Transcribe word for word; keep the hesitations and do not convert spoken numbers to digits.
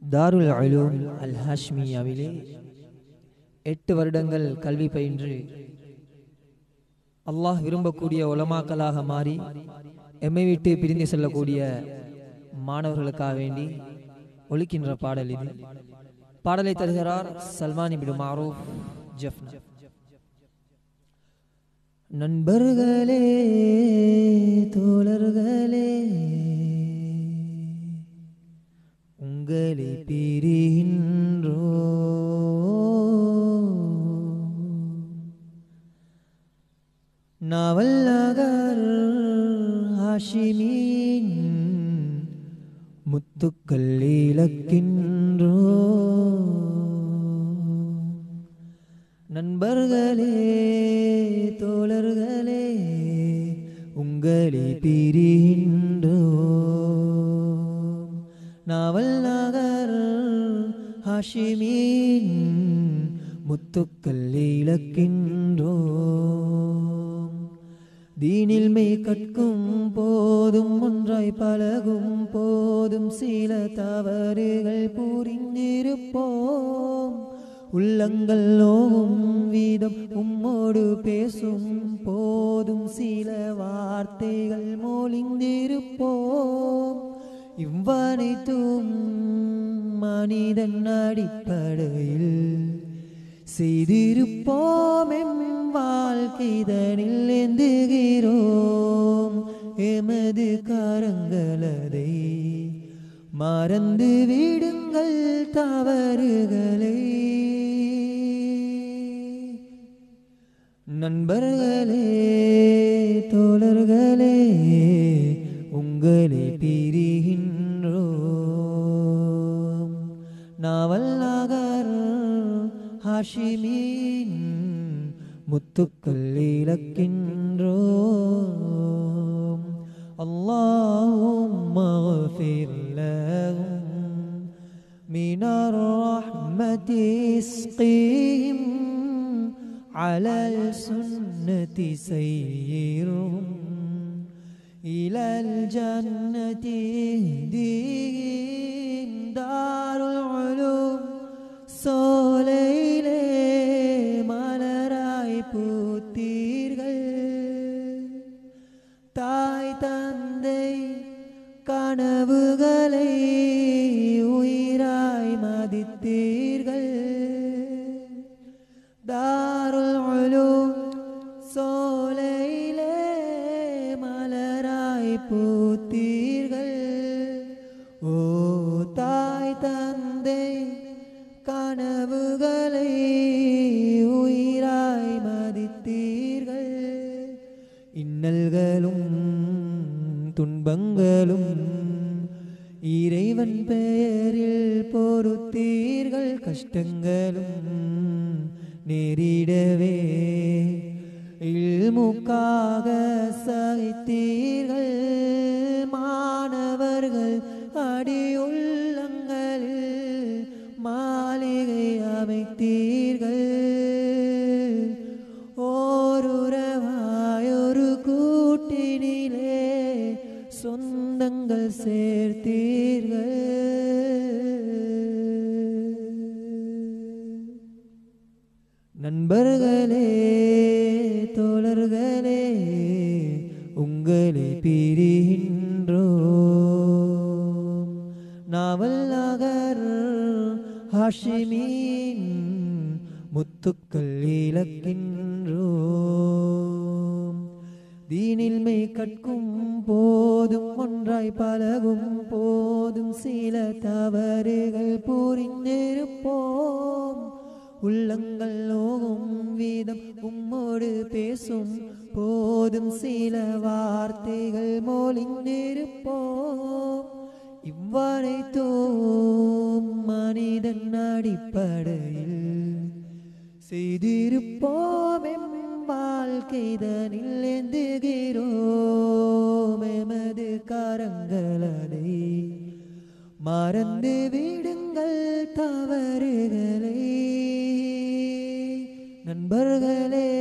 தாருல் உலூம் அல் ஹாஷ்மியாவிலே எட்டு வருடங்கள் கல்வி பயின்று அல்லாஹ் விரும்பக்கூடிய உலமாக்களாக மாறி எம்மை விட்டு பிரிந்து செல்லக்கூடிய மாணவர்களுக்காக வேண்டி ஒலிக்கின்ற பாடல் இது. பாடலை தருகிறார் சல்மான் இப்னு மாரூஃப் ஜஃப்னா. நண்பர்களே தோழர்களே உங்களை பிரிகின்றோ நாவல் நகர் ஹாஷிமின் முத்துக்கள் இழக்கின்றோ நண்பர்களே தோழர்களே உங்களை பிரிகின்றோ நாவல் நகர் ஹாஷிமின் முத்துக்கள் இழக்கின்றோ தீனில் மெய் கற்கும் போதும் ஒன்றாய் பழகும் போதும் சில தவறுகள் புரிந்திருப்போம் உள்ளங்கள் நோகும் வீதம் உம்மோடு பேசும் போதும் சில வார்த்தைகள் மொழிந்திருப்போம் இவ்வனைத்தும் மனிதன் அடிப்படையில் செய்திருப்போம் எம் வாழ்க்கைதனில் ஏந்துகிறோம் எமது கரங்களதை மறந்து விடுங்கள் தவறுகளை நண்பர்களே தோழர்களே உங்களை பிரிகின்றோம் நாவல் நகர் ஹாஷிமின் முத்துக்கள் இழக்கின்றோம் அல்லாஹும்ம ஃபிர் லஹும் மினர் ரஹ்மதி இஸ்கிஹிம் அலல் சுன்னதி சய்யிருஹும் இலல் ஜன்னதி இஹ்திஹிம் தாருல் உலூம் சோலையிலே மலராய் பூத்தீர்கள் தாய் தந்தை கனவுகளை உயிராய் மதித்தீர்கள் தாருல் உலூம் சோலையிலே மலராய் பூத்தீர்கள் ஓ தாய் தந்தை கனவுகளை உயிராய் மதித்தீர்கள் இன்னல்களும் துன்பங்களும் இறைவன் பெயரில் பொறுத்தீர்கள் கஷ்டங்களும் நேரிடவே இல்முக்காக சகித்தீர்கள் மாணவர்கள் அடியுள்ளங்களில் மாளிகை அமைத்தீர்கள் ஓருறவாய் ஒரு கூட்டினிலே சொந்தங்கள் சேர்த்தீர்கள் நண்பர்களே தோழர்களே உங்களை பிரிகின்றோம் நாவல் நகர் ஹாஷிமின் முத்துக்கள் இழக்கின்றோம் தீனில் மெய் கற்கும் போதும் ஒன்றாய் பழகும் போதும் சில தவறுகள் புரிந்திருப்போம் உள்ளங்கள் நோகும் வீதம் உம்மோடு பேசும் போதும் சில வார்த்தைகள் மொழிந்திருப்போம் இவ்வனைத்தும் மனிதன் அடிப்படையில் செய்திருப்போம் எம் வாழ்க்கைதனில் ஏந்துகிறோம் எமது கரங்களதை மறந்து விடுங்கள் தவறுகளை நண்பர்களே